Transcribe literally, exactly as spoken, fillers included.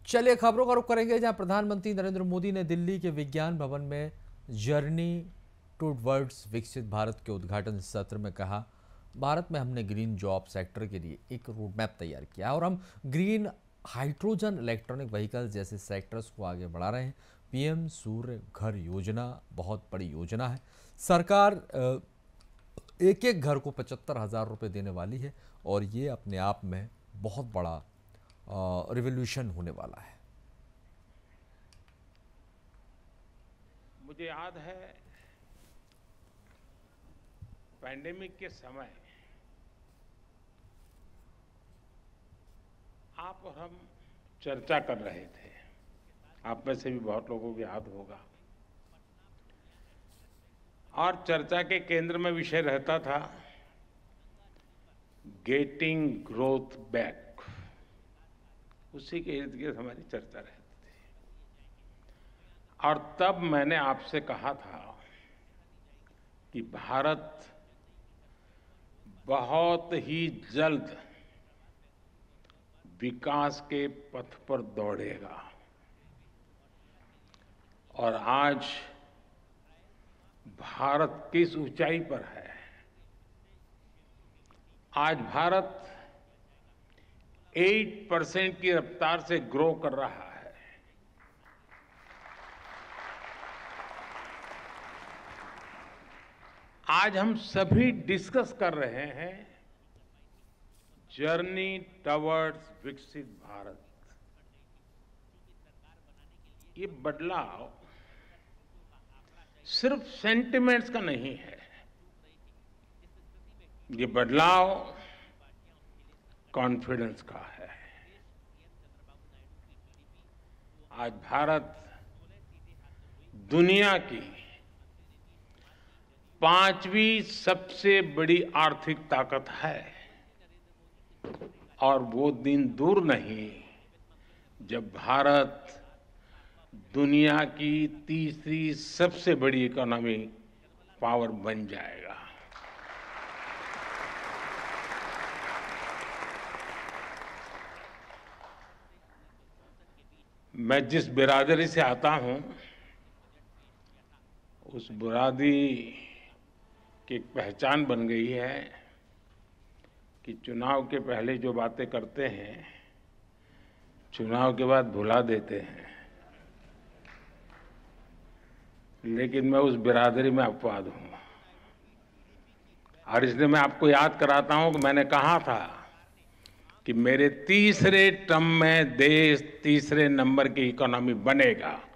चलिए खबरों का रुख करेंगे, जहां प्रधानमंत्री नरेंद्र मोदी ने दिल्ली के विज्ञान भवन में जर्नी टूवर्ड्स विकसित भारत के उद्घाटन सत्र में कहा, भारत में हमने ग्रीन जॉब सेक्टर के लिए एक रोड मैप तैयार किया और हम ग्रीन हाइड्रोजन इलेक्ट्रॉनिक व्हीकल जैसे सेक्टर्स को आगे बढ़ा रहे हैं। पीएम सूर्य घर योजना बहुत बड़ी योजना है। सरकार एक एक घर को पचहत्तर हजार रुपये देने वाली है और ये अपने आप में बहुत बड़ा रिवॉल्यूशन होने वाला है। मुझे याद है पैंडेमिक के समय आप और हम चर्चा कर रहे थे, आप में से भी बहुत लोगों को याद होगा, और चर्चा के केंद्र में विषय रहता था गेटिंग ग्रोथ बैक। उसी के इर्द गिर्द हमारी चर्चा रहती थी और तब मैंने आपसे कहा था कि भारत बहुत ही जल्द विकास के पथ पर दौड़ेगा। और आज भारत किस ऊंचाई पर है। आज भारत आठ परसेंट की रफ्तार से ग्रो कर रहा है। आज हम सभी डिस्कस कर रहे हैं जर्नी टवर्ड्स विकसित भारत। ये बदलाव सिर्फ सेंटिमेंट्स का नहीं है, ये बदलाव कॉन्फिडेंस का है। आज भारत दुनिया की पांचवी सबसे बड़ी आर्थिक ताकत है और वो दिन दूर नहीं जब भारत दुनिया की तीसरी सबसे बड़ी इकोनॉमी पावर बन जाएगा। मैं जिस बिरादरी से आता हूं, उस बिरादरी की एक पहचान बन गई है कि चुनाव के पहले जो बातें करते हैं, चुनाव के बाद भुला देते हैं। लेकिन मैं उस बिरादरी में अपवाद हूं और इसलिए मैं आपको याद कराता हूं कि मैंने कहा था कि मेरे तीसरे टर्म में देश तीसरे नंबर की इकोनॉमी बनेगा।